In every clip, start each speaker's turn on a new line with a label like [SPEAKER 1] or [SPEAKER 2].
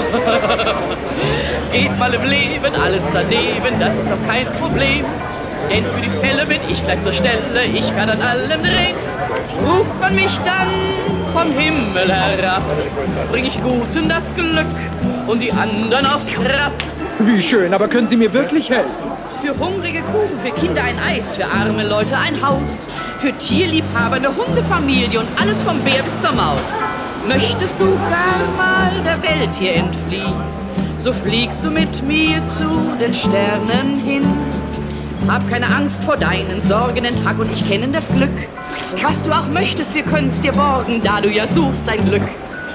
[SPEAKER 1] Geht mal im Leben alles daneben, das ist doch kein Problem. Denn für die Fälle bin ich gleich zur Stelle, ich kann an allem drehen. Ruft man mich dann vom Himmel herab, bring ich Guten das Glück und die anderen auf Trab.
[SPEAKER 2] Wie schön, aber können Sie mir wirklich helfen?
[SPEAKER 1] Für hungrige Kuchen, für Kinder ein Eis, für arme Leute ein Haus, für Tierliebhaber eine Hundefamilie und alles vom Bär bis zur Maus. Möchtest du gar mal der Welt hier entfliehen, so fliegst du mit mir zu den Sternen hin. Hab keine Angst vor deinen Sorgen, denn Tag und ich kennen das Glück. Was du auch möchtest, wir können's dir borgen, da du ja suchst dein Glück.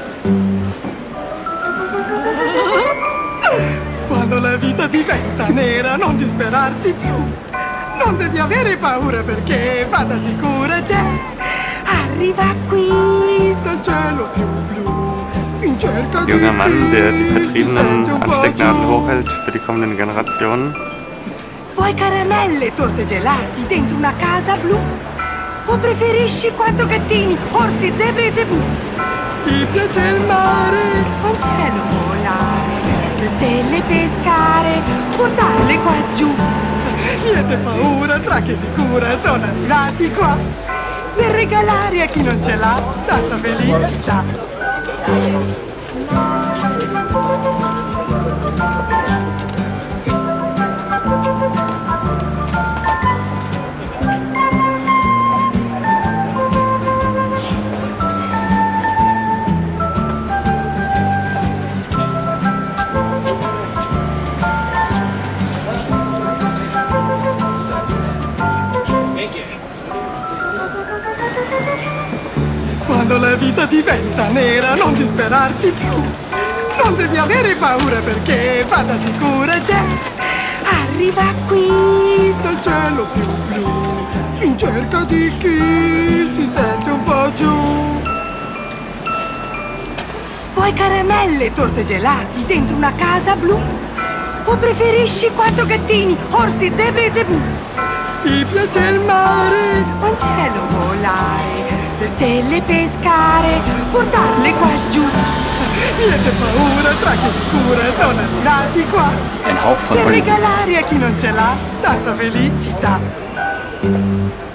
[SPEAKER 3] Quando la vita diventa nera non disperarti più. Non devi avere paura perché fata sicura c'è. Arriva qui dal cielo più blu. In cerca di
[SPEAKER 4] Junger Mann, der die Vertriebenen an Stecknadeln hochhält für die kommenden Generationen.
[SPEAKER 3] Vuoi caramelle, torte gelati dentro una casa blu? O preferisci 4 gattini, orsi, zebre e zebù? Ti piace il mare, un cielo volare, le stelle pescare, portarle qua giù. Niente paura, tra che sicura sono arrivati qua per regalare a chi non ce l'ha tanta felicità. Quando la vita diventa nera non disperarti più. Non devi avere paura perché fata sicura c'è. Arriva qui dal cielo più blu, in cerca di chi si sente un po' giù. Vuoi caramelle, torte gelati dentro una casa blu? O preferisci 4 gattini, orsi, zebre e zebù? Ti piace il mare, un cielo volare, le stelle pescare, portarle qua giù. Niente paura, tra che sicura sono arrivati qua
[SPEAKER 4] Ein Hauch von
[SPEAKER 3] per
[SPEAKER 4] Olivia.
[SPEAKER 3] regalare a chi non ce l'ha tanta felicità.